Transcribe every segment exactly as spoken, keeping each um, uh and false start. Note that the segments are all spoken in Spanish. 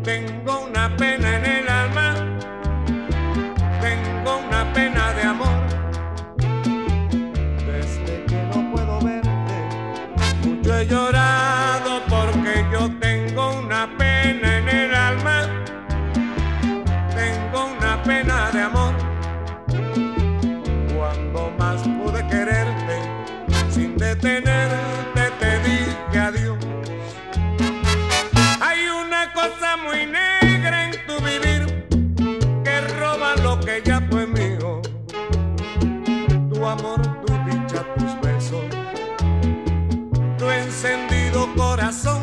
Tengo una pena en el alma, tengo una pena de amor. Desde que no puedo verte, mucho he llorado porque yo tengo una pena en el alma, tengo una pena de amor. Cuando más pude quererte, sin detenerte te dije adiós. Hay una cosa muy negra en tu vivir que roba lo que ya fue mío. Tu amor, tu dicha, tus besos, tu encendido corazón.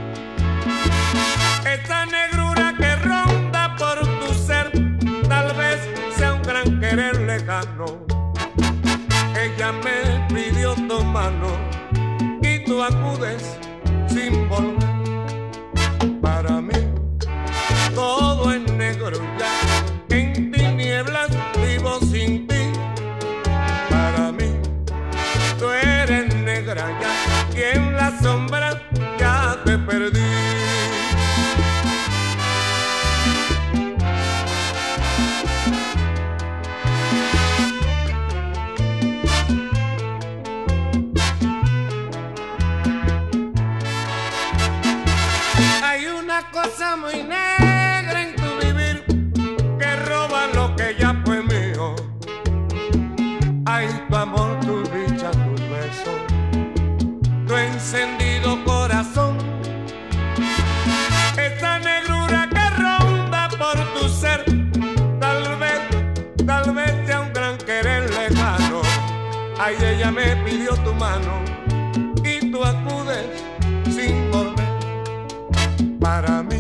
Esa negrura que ronda por tu ser, tal vez sea un gran querer lejano. Ella me pidió tu mano y tú acudes sin volver. Para mí todo es negro ya, en tinieblas vivo sin ti. Para mí tú eres negra ya y en la sombra ya te perdí. Hay una cosa muy negra en tu vivir que roba lo que ya fue mío. Hay tu amor, tu dicha, tus besos, tu encendido corazón. Esa negrura que ronda por tu ser, tal vez, tal vez sea un gran querer lejano. Ay, ella me pidió tu mano y tú acudes sin volver. Para mí